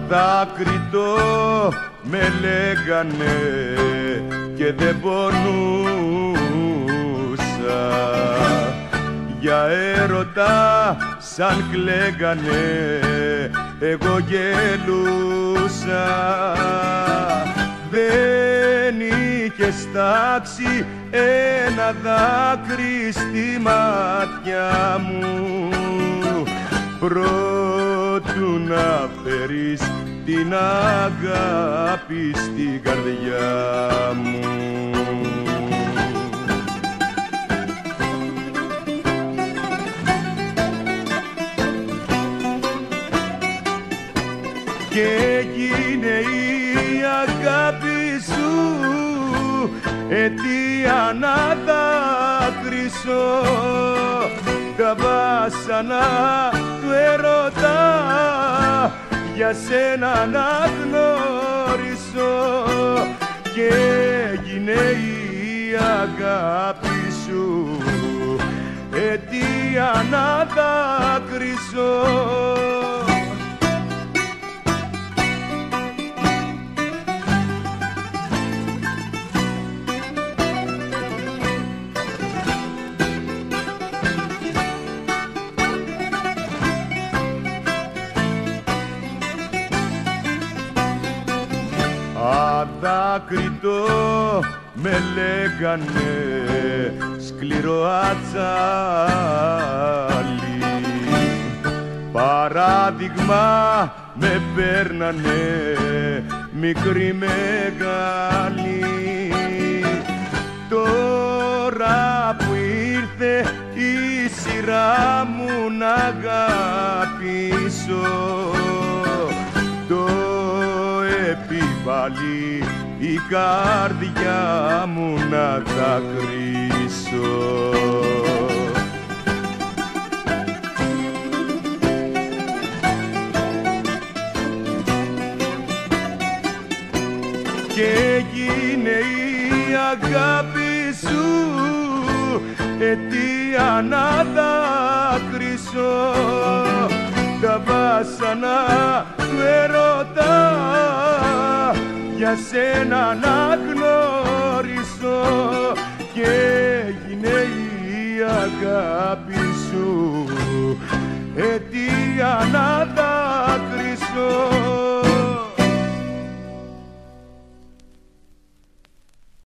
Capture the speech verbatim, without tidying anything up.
Αδάκριτο με λέγανε και δεν πονούσα, για έρωτα σαν κλαίγανε εγώ γελούσα. Δεν είχε στάξει ένα δάκρυ στη μάτια μου πρότου να φέρεις την αγάπη στην καρδιά μου. Και έγινε η αγάπη σου αιτία να δάκρυσω, τα βάσανα του ερωτά για σένα να γνώρισω. Και έγινε η αγάπη σου αιτία να δάκρυσω. Αδάκριτο με λέγανε σκληρό ατσάλι, παράδειγμα με παίρνανε μικρή μεγάλη. Τώρα που ήρθε η σειρά μου να αγαπήσω, το επιβάλλει η καρδιά μου να δακρύσω. Και έγινε η αγάπη σου αιτία να δακρύσω, τα βάσανα του ερωτά για σένα να γνώρισω. Και έγινε η αγάπη σου αιτία